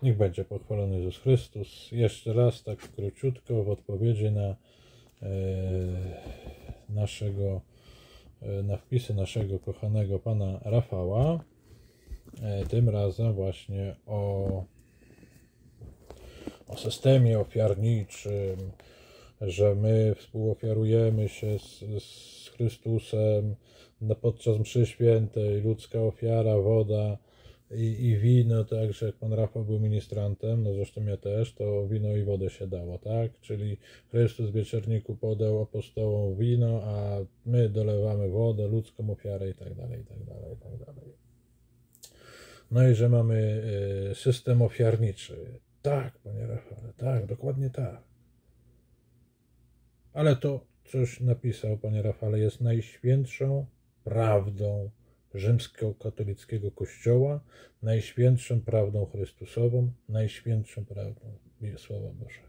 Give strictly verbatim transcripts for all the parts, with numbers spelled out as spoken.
Niech będzie pochwalony Jezus Chrystus. Jeszcze raz tak króciutko w odpowiedzi na e, naszego, e, na wpisy naszego kochanego pana Rafała. E, tym razem właśnie o, o systemie ofiarniczym, że my współofiarujemy się z, z Chrystusem podczas mszy świętej, ludzka ofiara, woda i, i wino, także jak pan Rafał był ministrantem, no zresztą ja też, to wino i wodę się dało, tak? Czyli Chrystus w wieczorniku podał apostołom wino, a my dolewamy wodę, ludzką ofiarę i tak dalej, i tak dalej, i tak dalej. No i że mamy system ofiarniczy. Tak, panie Rafale, tak, dokładnie tak. Ale to, coś napisał panie Rafale, jest najświętszą prawdą rzymskokatolickiego Kościoła, najświętszą prawdą Chrystusową, najświętszą prawdą Słowa Bożego.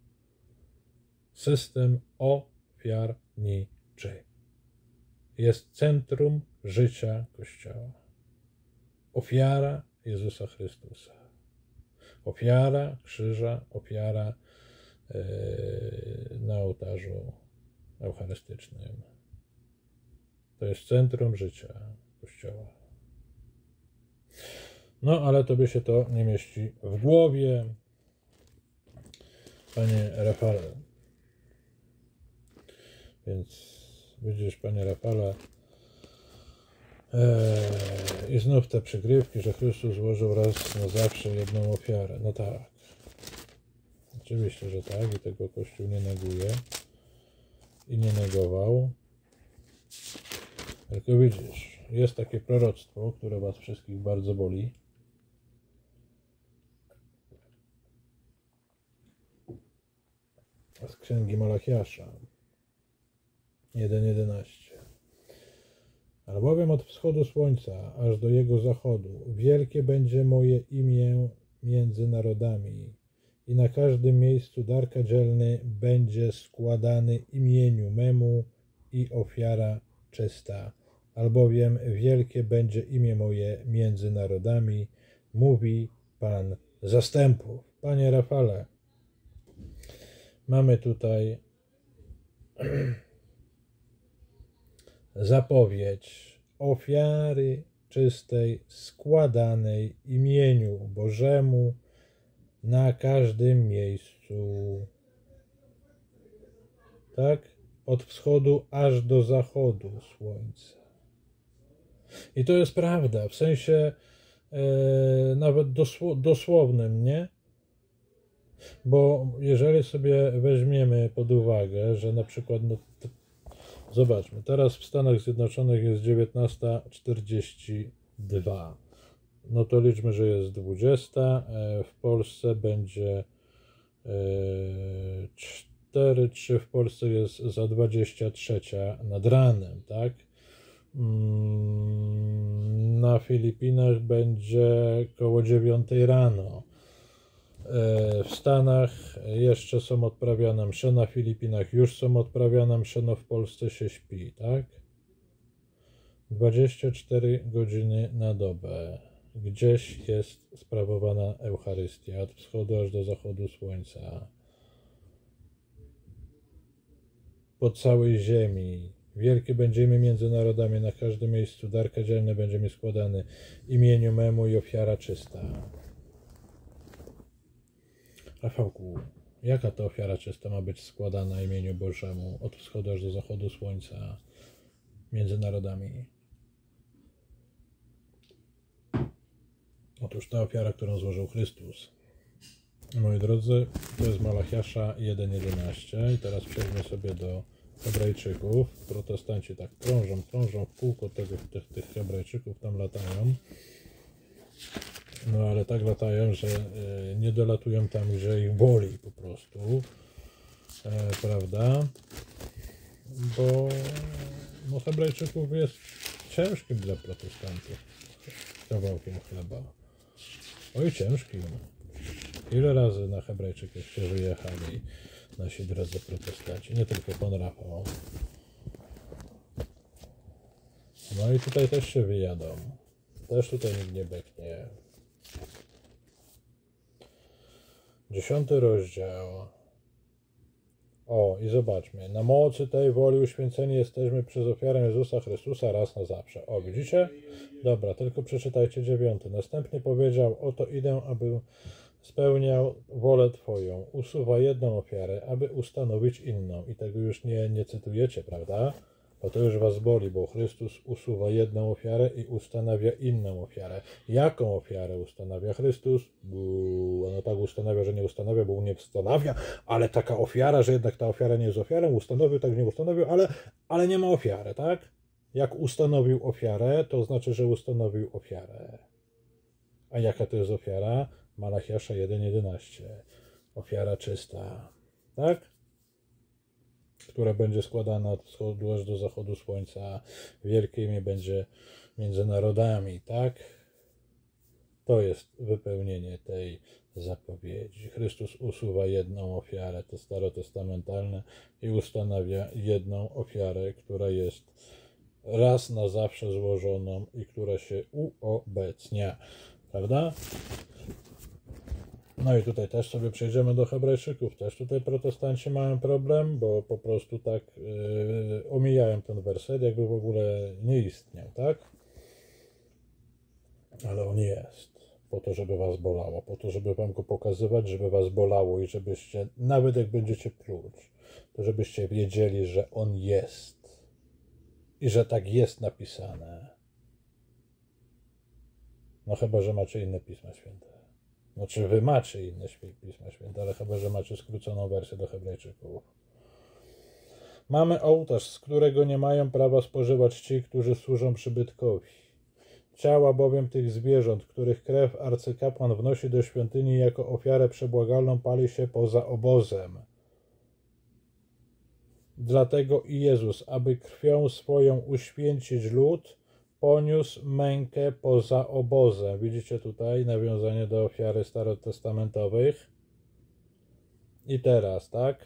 System ofiarniczy jest centrum życia Kościoła. Ofiara Jezusa Chrystusa. Ofiara krzyża, ofiara yy, na ołtarzu eucharystycznym. To jest centrum życia Kościoła. No, ale tobie się to nie mieści w głowie, panie Rafale. Więc widzisz, panie Rafale, Eee, i znów te przygrywki, że Chrystus złożył raz na zawsze jedną ofiarę. No tak. Oczywiście, że tak. I tego Kościół nie neguje. I nie negował. Tylko widzisz, jest takie proroctwo, które was wszystkich bardzo boli. Z księgi Malachiasza jeden jedenaście. Albowiem od wschodu słońca aż do jego zachodu wielkie będzie moje imię między narodami i na każdym miejscu dar kadzielny będzie składany imieniu memu i ofiara czysta. Albowiem wielkie będzie imię moje między narodami, mówi Pan zastępów. Panie Rafale, mamy tutaj zapowiedź ofiary czystej składanej imieniu Bożemu na każdym miejscu. Tak? Od wschodu aż do zachodu słońca. I to jest prawda, w sensie e, nawet dosł dosłownym, nie? Bo jeżeli sobie weźmiemy pod uwagę, że na przykład no, zobaczmy, teraz w Stanach Zjednoczonych jest dziewiętnasta czterdzieści dwa. No to liczmy, że jest dwudziesta. W Polsce będzie cztery trzy, w Polsce jest za dwadzieścia trzy nad ranem, tak? Na Filipinach będzie koło dziewiątej rano. W Stanach jeszcze są odprawiane msze, na Filipinach już są odprawiane msze, no w Polsce się śpi, tak? dwadzieścia cztery godziny na dobę. Gdzieś jest sprawowana Eucharystia, od wschodu aż do zachodu słońca. Po całej ziemi. Wielkie będziemy między narodami, na każdym miejscu dar kadzielny będzie mi składany imieniu memu i ofiara czysta. Rafałku, jaka to ofiara czysta ma być składana imieniu Bożemu od wschodu aż do zachodu słońca między narodami? Otóż ta ofiara, którą złożył Chrystus. Moi drodzy, to jest Malachiasza jeden jedenaście i teraz przejdźmy sobie do Hebrajczyków. Protestanci tak krążą, krążą w kółko tego, tych, tych Hebrajczyków, tam latają. No ale tak latają, że y, nie dolatują tam, gdzie ich boli po prostu, e, prawda? Bo no, Hebrajczyków jest ciężkim dla protestantów kawałkiem chleba. Oj, ciężkim. Ile razy na Hebrajczyków się wyjechali nasi drodzy protestanci, nie tylko pan Rafał. No i tutaj też się wyjadą. Też tutaj nikt nie beknie. Dziesiąty rozdział. O, i zobaczmy. Na mocy tej woli uświęceni jesteśmy przez ofiarę Jezusa Chrystusa raz na zawsze. O, widzicie? Dobra, tylko przeczytajcie dziewiąty. Następnie powiedział, oto idę, aby spełniał wolę Twoją. Usuwa jedną ofiarę, aby ustanowić inną. I tego już nie, nie cytujecie, prawda? Bo to już was boli, bo Chrystus usuwa jedną ofiarę i ustanawia inną ofiarę. Jaką ofiarę ustanawia Chrystus? Bo ono tak ustanawia, że nie ustanawia, bo nie ustanawia, ale taka ofiara, że jednak ta ofiara nie jest ofiarą, ustanowił, tak nie ustanowił, ale, ale nie ma ofiary, tak? Jak ustanowił ofiarę, to znaczy, że ustanowił ofiarę. A jaka to jest ofiara? Malachiasza jeden jedenaście. Ofiara czysta, tak? Która będzie składana od wschodu aż do zachodu słońca, wielkie imię będzie między narodami, tak? To jest wypełnienie tej zapowiedzi. Chrystus usuwa jedną ofiarę, to starotestamentalne, i ustanawia jedną ofiarę, która jest raz na zawsze złożoną i która się uobecnia, prawda? No i tutaj też sobie przejdziemy do Hebrajczyków. Też tutaj protestanci mają problem, bo po prostu tak yy, omijają ten werset, jakby w ogóle nie istniał, tak? Ale on jest. Po to, żeby was bolało. Po to, żeby wam go pokazywać, żeby was bolało i żebyście, nawet jak będziecie pluć, to żebyście wiedzieli, że on jest. I że tak jest napisane. No chyba, że macie inne Pisma Święte. Znaczy wy macie inne Pisma Święte, ale chyba, że macie skróconą wersję do Hebrajczyków. Mamy ołtarz, z którego nie mają prawa spożywać ci, którzy służą przybytkowi. Ciała bowiem tych zwierząt, których krew arcykapłan wnosi do świątyni jako ofiarę przebłagalną, pali się poza obozem. Dlatego i Jezus, aby krwią swoją uświęcić lud, poniósł mękę poza obozem. Widzicie tutaj nawiązanie do ofiary starotestamentowych. I teraz, tak?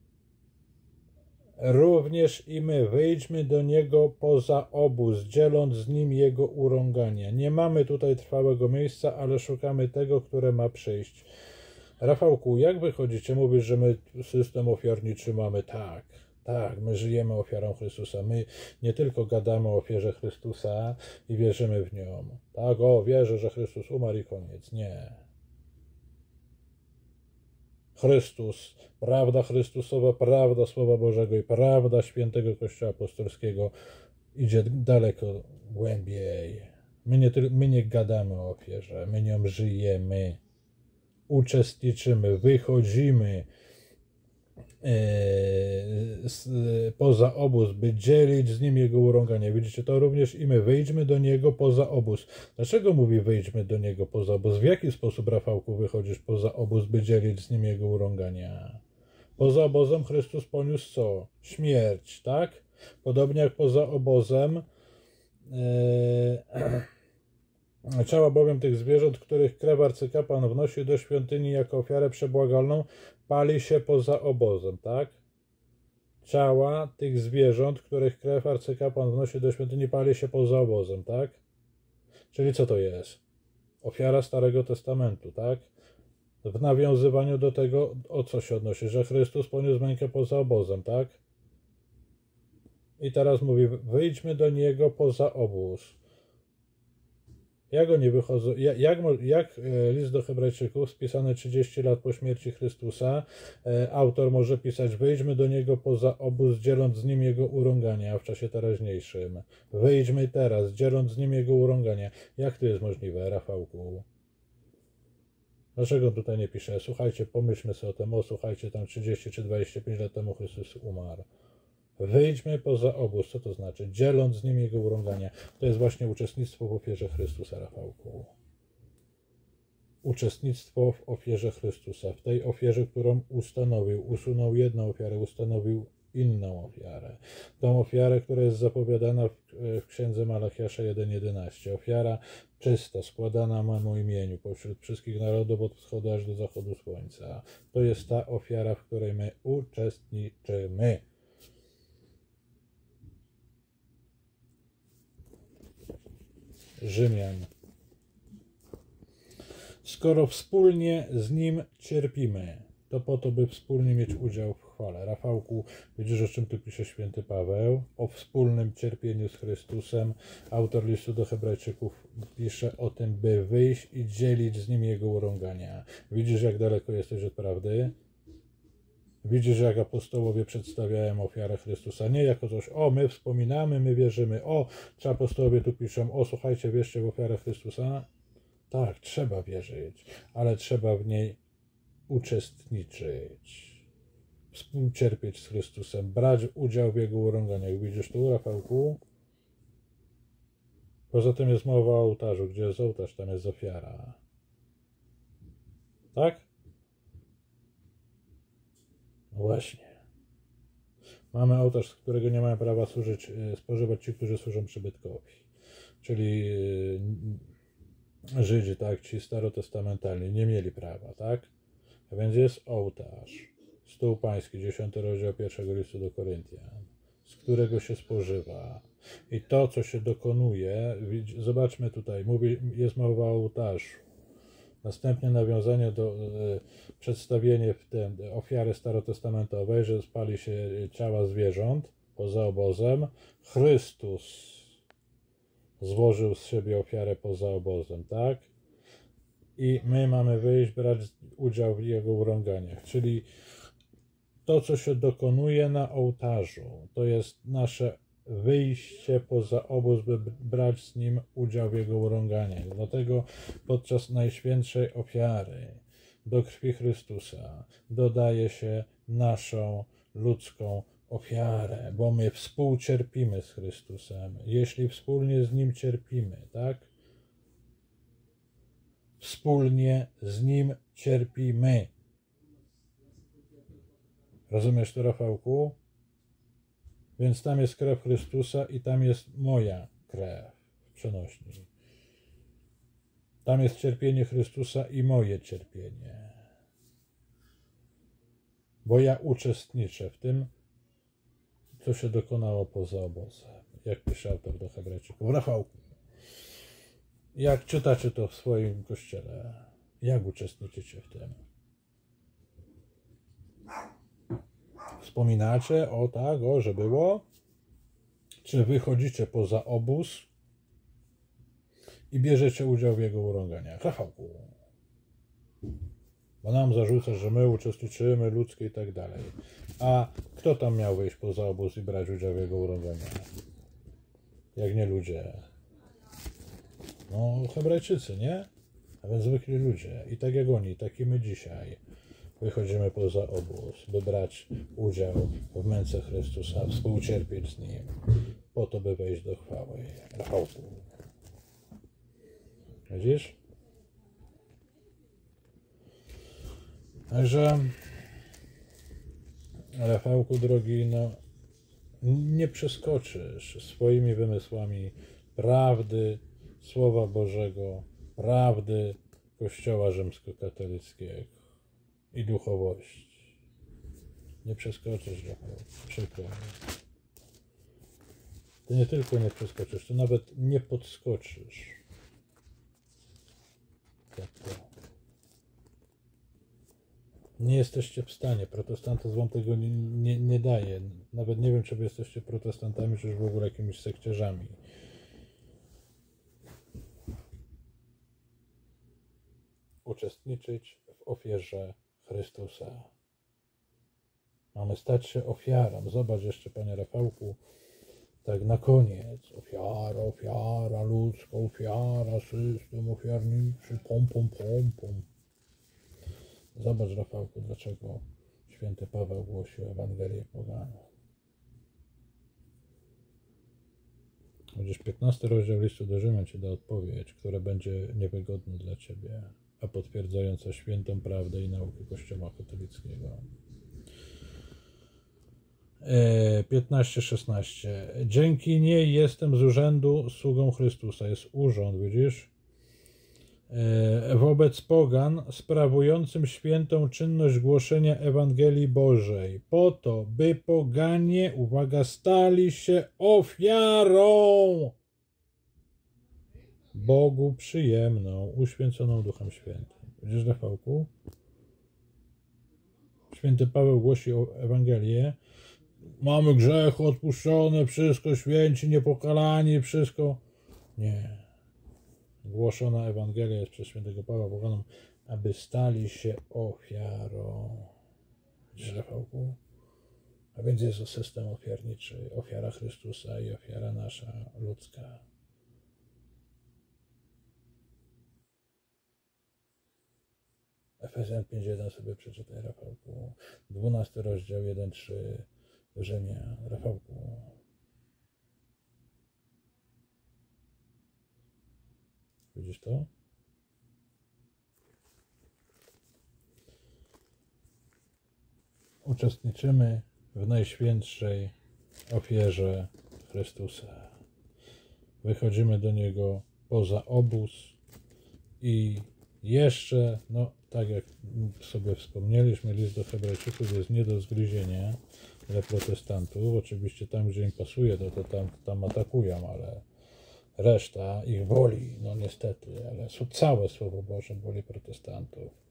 Również i my wyjdźmy do Niego poza obóz, dzieląc z Nim Jego urągania. Nie mamy tutaj trwałego miejsca, ale szukamy tego, które ma przyjść. Rafałku, jak wychodzicie? Mówisz, że my system ofiarniczy mamy? Tak. Tak, my żyjemy ofiarą Chrystusa. My nie tylko gadamy o ofierze Chrystusa i wierzymy w nią. Tak, o, wierzę, że Chrystus umarł i koniec. Nie. Chrystus, prawda Chrystusowa, prawda Słowa Bożego i prawda świętego Kościoła Apostolskiego idzie daleko głębiej. My nie, my nie gadamy o ofierze, my nią żyjemy, uczestniczymy, wychodzimy poza obóz, by dzielić z nim jego urąganie. Widzicie, to również i my wyjdźmy do niego poza obóz. Dlaczego mówi wyjdźmy do niego poza obóz? W jaki sposób, Rafałku, wychodzisz poza obóz, by dzielić z nim jego urągania? Poza obozem Chrystus poniósł co? Śmierć, tak? Podobnie jak poza obozem yy, ciała bowiem tych zwierząt, których krew arcykapłan wnosi do świątyni jako ofiarę przebłagalną, pali się poza obozem, tak? Ciała tych zwierząt, których krew arcykapłan wnosi do świątyni, pali się poza obozem, tak? Czyli co to jest? Ofiara Starego Testamentu, tak? W nawiązywaniu do tego, o co się odnosi? Że Chrystus poniósł mękę poza obozem, tak? I teraz mówi, wyjdźmy do Niego poza obóz. Jak oni wychodzą, jak, jak, jak list do Hebrajczyków spisany trzydzieści lat po śmierci Chrystusa, autor może pisać, wyjdźmy do Niego poza obóz, dzieląc z Nim Jego urągania w czasie teraźniejszym. Wyjdźmy teraz, dzieląc z Nim Jego urągania. Jak to jest możliwe, Rafałku? Dlaczego tutaj nie pisze? Słuchajcie, pomyślmy sobie o tym, o słuchajcie, tam trzydzieści czy dwadzieścia pięć lat temu Chrystus umarł. Wyjdźmy poza obóz. Co to znaczy? Dzieląc z nim jego urągania. To jest właśnie uczestnictwo w ofierze Chrystusa, Rafałku. Uczestnictwo w ofierze Chrystusa. W tej ofierze, którą ustanowił. Usunął jedną ofiarę, ustanowił inną ofiarę. Tą ofiarę, która jest zapowiadana w, w księdze Malachiasza jeden jedenaście. Ofiara czysta, składana memu imieniu pośród wszystkich narodów od wschodu aż do zachodu słońca. To jest ta ofiara, w której my uczestniczymy. Rzymian. skoro wspólnie z Nim cierpimy, to po to, by wspólnie mieć udział w chwale. Rafałku, widzisz, o czym tu pisze święty Paweł? O wspólnym cierpieniu z Chrystusem. Autor listu do Hebrajczyków pisze o tym, by wyjść i dzielić z Nim Jego urągania. Widzisz, jak daleko jesteś od prawdy? Widzisz, jak apostołowie przedstawiają ofiarę Chrystusa. Nie jako coś, o, my wspominamy, my wierzymy. O, czy apostołowie tu piszą, o, słuchajcie, wierzcie w ofiarę Chrystusa? Tak, trzeba wierzyć, ale trzeba w niej uczestniczyć, współcierpieć z Chrystusem, brać udział w Jego urąganiach. Widzisz tu, Rafałku? Poza tym jest mowa o ołtarzu. Gdzie jest ołtarz, tam jest ofiara. Tak? No właśnie. Mamy ołtarz, z którego nie mają prawa służyć, spożywać ci, którzy służą przybytkowi. Czyli Żydzi, tak, ci starotestamentalni nie mieli prawa, tak? A więc jest ołtarz, stół pański, dziesiąty rozdział pierwszego listu do Koryntian, z którego się spożywa. I to, co się dokonuje, zobaczmy tutaj, mówi, jest mowa o ołtarzu. Następnie nawiązanie do e, przedstawienie w tym ofiary starotestamentowej, że spali się ciała zwierząt poza obozem. Chrystus złożył z siebie ofiarę poza obozem, tak? I my mamy wyjść, brać udział w Jego urąganiach. Czyli to, co się dokonuje na ołtarzu, to jest nasze wyjście poza obóz, by brać z Nim udział w Jego urąganiach. Dlatego podczas najświętszej ofiary do krwi Chrystusa dodaje się naszą ludzką ofiarę, bo my współcierpimy z Chrystusem. Jeśli wspólnie z Nim cierpimy, tak? Wspólnie z Nim cierpimy. Rozumiesz to, Rafałku? Więc tam jest krew Chrystusa i tam jest moja krew w przenośni. Tam jest cierpienie Chrystusa i moje cierpienie. Bo ja uczestniczę w tym, co się dokonało poza obozem. Jak pisze autor do Hebrajczyków. Rafałku, jak czytacie to w swoim kościele? Jak uczestniczycie w tym? Wspominacie, o tak, o, że było? Czy wychodzicie poza obóz i bierzecie udział w jego urąganiach? Rafałku, bo nam zarzuca, że my uczestniczymy, ludzkie i tak dalej. A kto tam miał wyjść poza obóz i brać udział w jego urąganiach? Jak nie ludzie? No, Hebrajczycy, nie? A więc zwykli ludzie. I tak jak oni, tak i my dzisiaj wychodzimy poza obóz, by brać udział w męce Chrystusa, współcierpieć z Nim, po to, by wejść do chwały. Rafałku. Widzisz? Także, Rafałku drogi, no, nie przeskoczysz swoimi wymysłami prawdy Słowa Bożego, prawdy Kościoła rzymskokatolickiego i duchowości. Nie przeskoczysz, Rafał. Przykro mi. Ty nie tylko nie przeskoczysz, ty nawet nie podskoczysz. Tak to. Nie jesteście w stanie. Protestantyzm wam tego nie, nie, nie daje. Nawet nie wiem, czy wy jesteście protestantami, czy już w ogóle jakimiś sekciarzami. Uczestniczyć w ofierze Chrystusa. Mamy stać się ofiarą. Zobacz jeszcze, panie Rafałku, tak na koniec. Ofiara, ofiara ludzka, ofiara, system ofiarniczy, pom, pom, pom, pom. Zobacz, Rafałku, dlaczego święty Paweł głosił Ewangelię poganom. Będziesz piętnasty rozdział listu do Rzymian ci da odpowiedź, która będzie niewygodna dla ciebie, a potwierdzająca świętą prawdę i naukę Kościoła katolickiego. piętnaście szesnaście. Dzięki niej jestem z urzędu sługą Chrystusa. Jest urząd, widzisz? Wobec pogan sprawującym świętą czynność głoszenia Ewangelii Bożej, po to, by poganie, uwaga, stali się ofiarą Bogu przyjemną, uświęconą Duchem Świętym. Widzisz, Rafałku? Święty Paweł głosi Ewangelię. Mamy grzech odpuszczone, wszystko święci, niepokalani, wszystko. Nie. Głoszona Ewangelia jest przez świętego Pawła poganom, aby stali się ofiarą. Widzisz, Rafałku? A więc jest to system ofiarniczy. Ofiara Chrystusa i ofiara nasza ludzka. Efezjan pięć jeden sobie przeczytaj, Rafałku. dwunasty rozdział jeden trzy Rzymian, Rafałku. Widzisz to? Uczestniczymy w najświętszej ofierze Chrystusa. Wychodzimy do Niego poza obóz i jeszcze, no tak jak sobie wspomnieliśmy, list do Hebrajczyków jest nie do zgryzienia dla protestantów. Oczywiście tam, gdzie im pasuje, to, to tam, tam atakują, ale reszta ich boli, no niestety, ale całe Słowo Boże boli protestantów.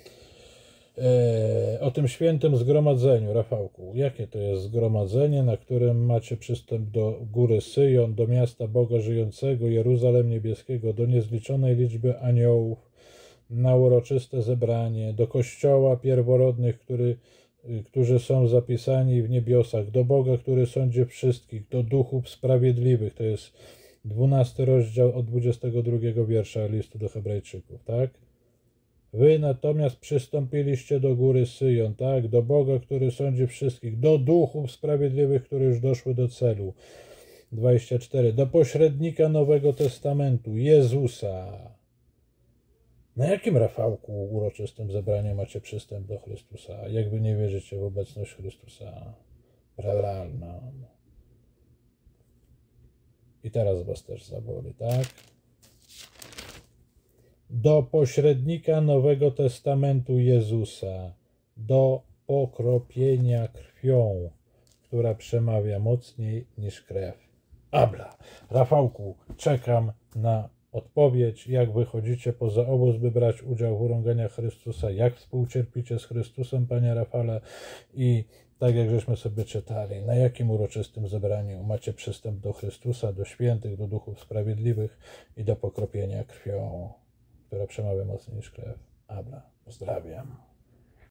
E, o tym świętym zgromadzeniu, Rafałku. Jakie to jest zgromadzenie, na którym macie przystęp do góry Syjon, do miasta Boga żyjącego, Jeruzalem niebieskiego, do niezliczonej liczby aniołów, na uroczyste zebranie, do kościoła pierworodnych, który, którzy są zapisani w niebiosach, do Boga, który sądzi wszystkich, do duchów sprawiedliwych. To jest dwunasty rozdział od dwudziestego drugiego wiersza listu do Hebrajczyków, tak? Wy natomiast przystąpiliście do góry Syjon, tak? Do Boga, który sądzi wszystkich, do duchów sprawiedliwych, które już doszły do celu. dwadzieścia cztery. Do pośrednika Nowego Testamentu, Jezusa. Na jakim, Rafałku, uroczystym zebraniu macie przystęp do Chrystusa? Jak wy nie wierzycie w obecność Chrystusa realną? I teraz was też zaboli, tak? Do pośrednika Nowego Testamentu Jezusa, do pokropienia krwią, która przemawia mocniej niż krew Abla. Rafałku, czekam na odpowiedź, jak wychodzicie poza obóz, by brać udział w urąganiach Chrystusa, jak współcierpicie z Chrystusem, panie Rafale, i tak jak żeśmy sobie czytali, na jakim uroczystym zebraniu macie przystęp do Chrystusa, do świętych, do duchów sprawiedliwych i do pokropienia krwią, która przemawia mocniej niż krew Abla. Pozdrawiam.